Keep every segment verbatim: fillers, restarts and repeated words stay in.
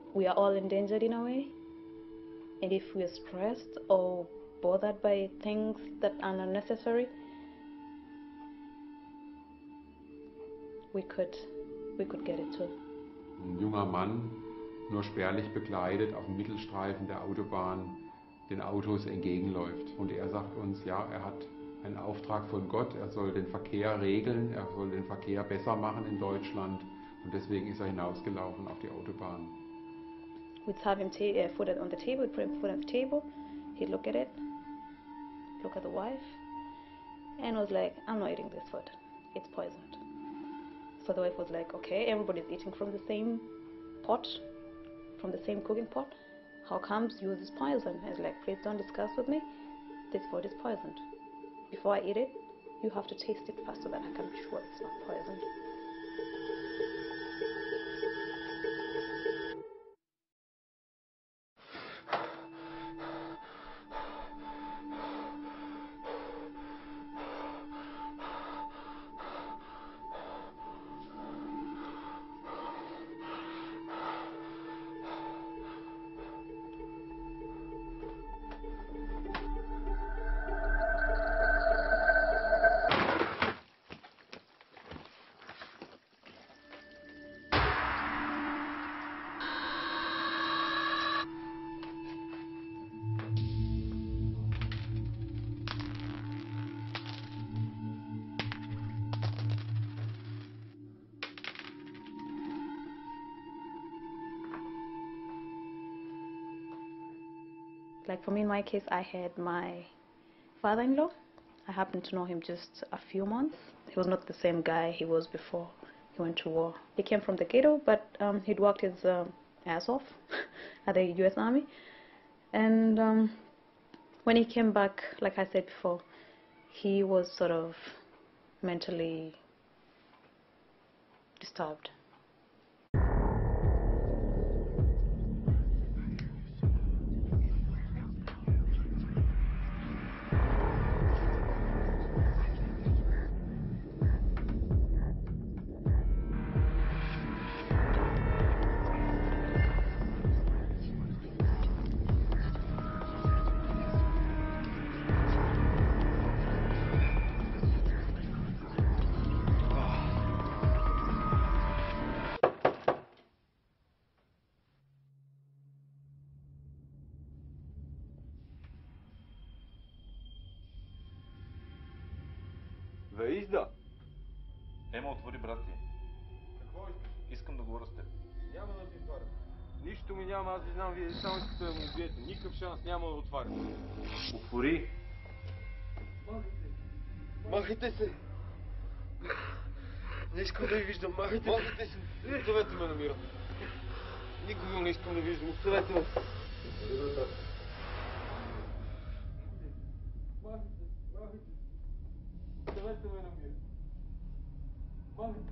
we are all endangered in a way, and if we are stressed or bothered by things that are unnecessary, we could we could get it too. Ein junger Mann, nur spärlich bekleidet, auf dem Mittelstreifen der Autobahn den Autos entgegenläuft. Und er sagt uns, ja, er hat einen Auftrag von Gott, er soll den Verkehr regeln, er soll den Verkehr besser machen in Deutschland. Und deswegen ist er hinausgelaufen auf die Autobahn. We'd have him ta- uh, food on the table, we'd put him food on the table, he'd look at it, look at the wife, and was like, I'm not eating this food, it's poisoned. So the wife was like, okay, everybody's eating from the same pot, from the same cooking pot, how comes yours is poisoned? I was like, please don't discuss with me, this food is poisoned. Before I eat it, you have to taste it first so that I can be sure it's not poisoned. Like for me, in my case, I had my father-in-law. I happened to know him just a few months. He was not the same guy he was before he went to war. He came from the ghetto, but um, he'd worked his um, ass off at the U S Army. And um, when he came back, like I said before, he was sort of mentally disturbed. Изда! Ема, отвори, брати. Какво искаш? Искам да говоря с теб. Няма да ти отваря. Нищо ми няма, аз ви знам, вие само искате да му убиете. Никакъв шанс няма да отваря. Отвори! Махайте! Махайте се! Не искам да ви виждам, махайте! Махайте се! Оставете ме на мира! Никога не искам да виждам, оставете ме! Махайте! Махайте! Оставете ме на мира! Махайте!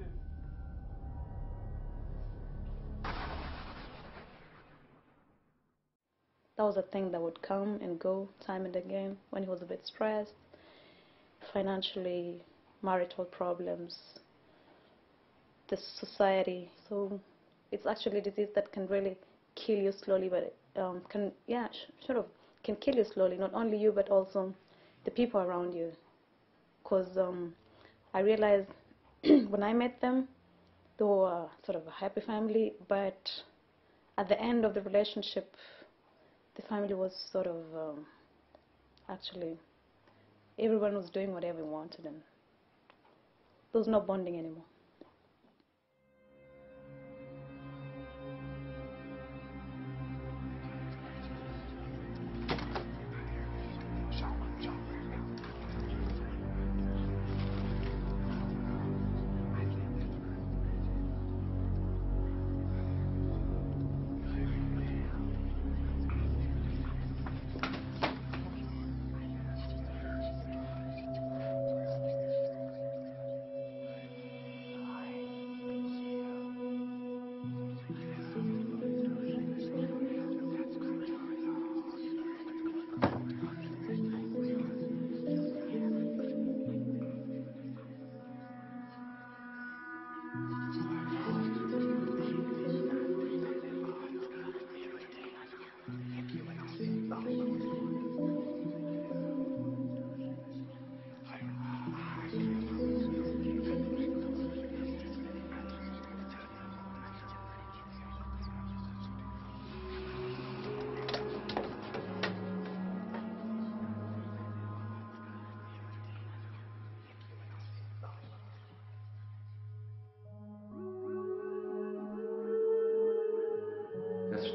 That was a thing that would come and go time and again when he was a bit stressed, financially, marital problems, the society. So it's actually a disease that can really kill you slowly, but it um, can, yeah, sort of, can kill you slowly, not only you, but also the people around you. Because um, I realized when I met them, they were sort of a happy family, but at the end of the relationship, the family was sort of, um, actually, everyone was doing whatever they wanted, and there was no bonding anymore.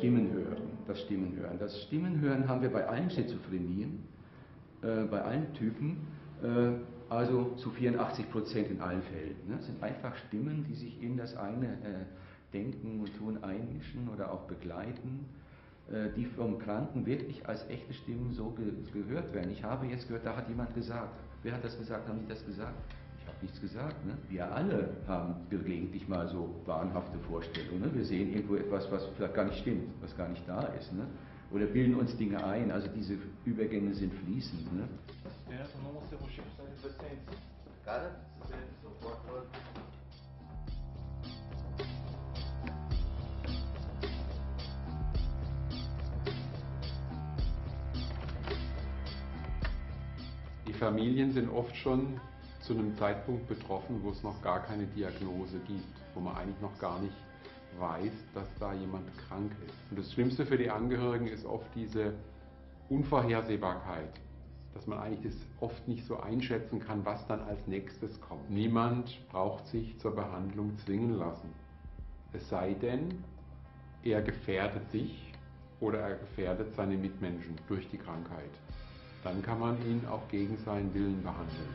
Stimmenhören. Das Stimmenhören. Das Stimmenhören haben wir bei allen Schizophrenien, äh, bei allen Typen, äh, also zu vierundachtzig Prozent in allen Fällen. Ne? Das sind einfach Stimmen, die sich in das eigene äh, Denken und Tun einmischen oder auch begleiten, äh, die vom Kranken wirklich als echte Stimmen so ge gehört werden. Ich habe jetzt gehört, da hat jemand gesagt. Wer hat das gesagt? Haben Sie das gesagt? Ich habe nichts gesagt. Ne? Wir alle haben gelegentlich mal so wahnhafte Vorstellungen. Ne? Wir sehen irgendwo etwas, was vielleicht gar nicht stimmt, was gar nicht da ist. Ne? Oder bilden uns Dinge ein. Also diese Übergänge sind fließend. Ne? Die Familien sind oft schon zu einem Zeitpunkt betroffen, wo es noch gar keine Diagnose gibt, wo man eigentlich noch gar nicht weiß, dass da jemand krank ist. Und das Schlimmste für die Angehörigen ist oft diese Unvorhersehbarkeit, dass man eigentlich das oft nicht so einschätzen kann, was dann als nächstes kommt. Niemand braucht sich zur Behandlung zwingen lassen. Es sei denn, er gefährdet sich oder er gefährdet seine Mitmenschen durch die Krankheit. Dann kann man ihn auch gegen seinen Willen behandeln.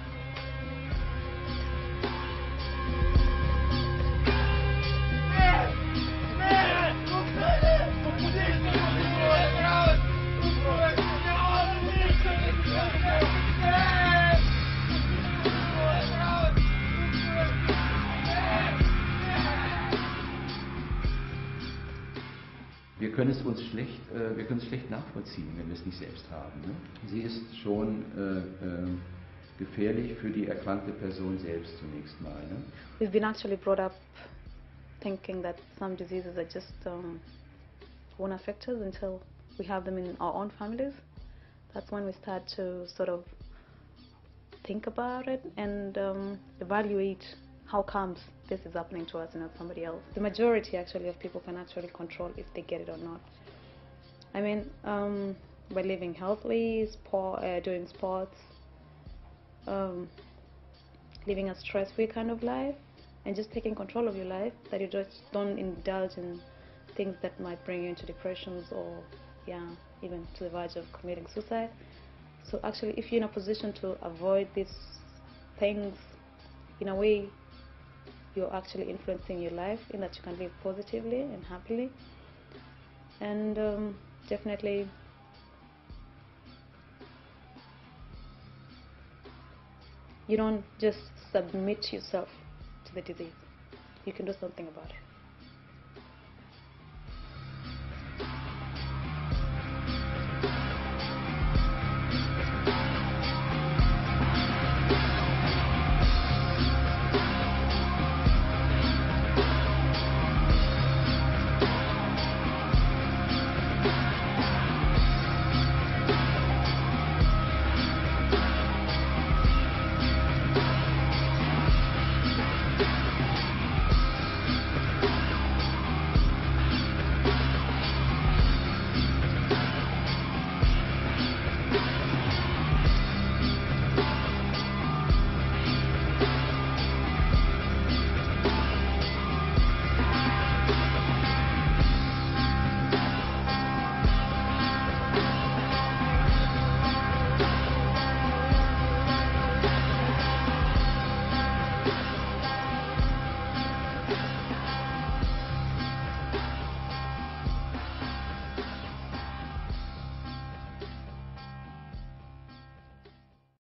Wir können es uns schlecht, äh, wir können es schlecht nachvollziehen, wenn wir es nicht selbst haben. Ne? Sie ist schon äh, äh, gefährlich für die erkrankte Person selbst zunächst mal. Ne? We've been actually brought up thinking that some diseases are just um, won't affect us until we have them in our own families. That's when we start to sort of think about it and um, evaluate how comes this is happening to us and not somebody else. The majority actually of people can actually control if they get it or not. I mean, um, by living healthily, sport, uh, doing sports, um, living a stress-free kind of life, and just taking control of your life, that you just don't indulge in things that might bring you into depressions or, yeah, even to the verge of committing suicide. So actually, if you're in a position to avoid these things, in a way, you're actually influencing your life in that you can live positively and happily. And um, definitely, you don't just submit yourself to the disease. You can do something about it.